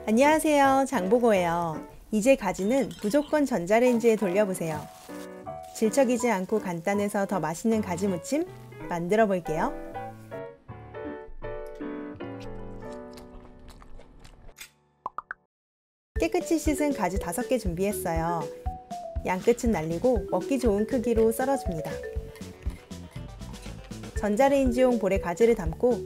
안녕하세요, 장보고예요. 이제 가지는 무조건 전자레인지에 돌려보세요. 질척이지 않고 간단해서 더 맛있는 가지 무침 만들어 볼게요. 깨끗이 씻은 가지 5개 준비했어요. 양끝은 날리고 먹기 좋은 크기로 썰어줍니다. 전자레인지용 볼에 가지를 담고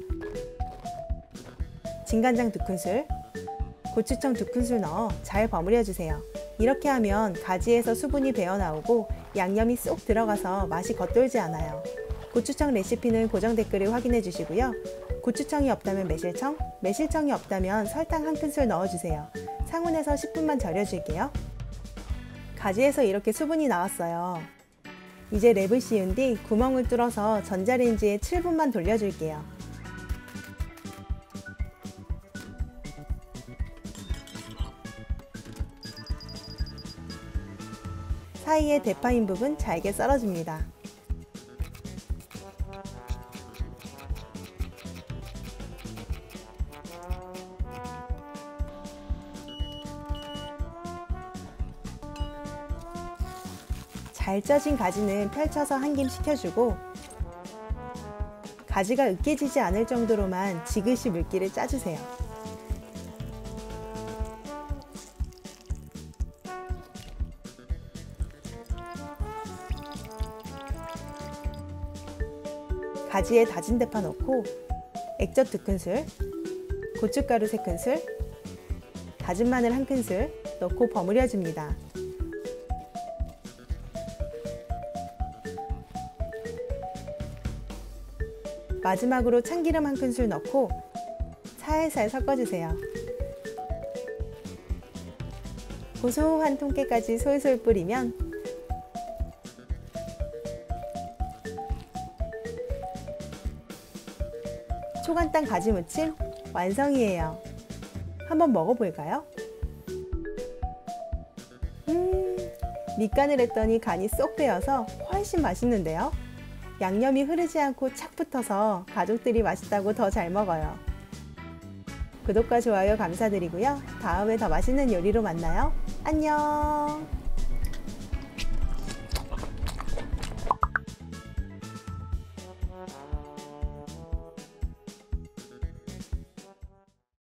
진간장 2큰술, 고추청 2큰술 넣어 잘 버무려 주세요. 이렇게 하면 가지에서 수분이 배어나오고 양념이 쏙 들어가서 맛이 겉돌지 않아요. 고추청 레시피는 고정 댓글에 확인해 주시고요. 고추청이 없다면 매실청, 매실청이 없다면 설탕 1큰술 넣어주세요. 상온에서 10분만 절여줄게요. 가지에서 이렇게 수분이 나왔어요. 이제 랩을 씌운 뒤 구멍을 뚫어서 전자레인지에 7분만 돌려줄게요. 사이에 대파인 부분 잘게 썰어줍니다. 잘 쪄진 가지는 펼쳐서 한 김 식혀주고 가지가 으깨지지 않을 정도로만 지그시 물기를 짜주세요. 가지에 다진 대파 넣고 액젓 2큰술, 고춧가루 3큰술, 다진 마늘 1큰술 넣고 버무려줍니다. 마지막으로 참기름 1큰술 넣고 살살 섞어주세요. 고소한 통깨까지 솔솔 뿌리면 초간단 가지 무침 완성이에요. 한번 먹어볼까요? 밑간을 했더니 간이 쏙 배어서 훨씬 맛있는데요. 양념이 흐르지 않고 착 붙어서 가족들이 맛있다고 더 잘 먹어요. 구독과 좋아요 감사드리고요. 다음에 더 맛있는 요리로 만나요. 안녕.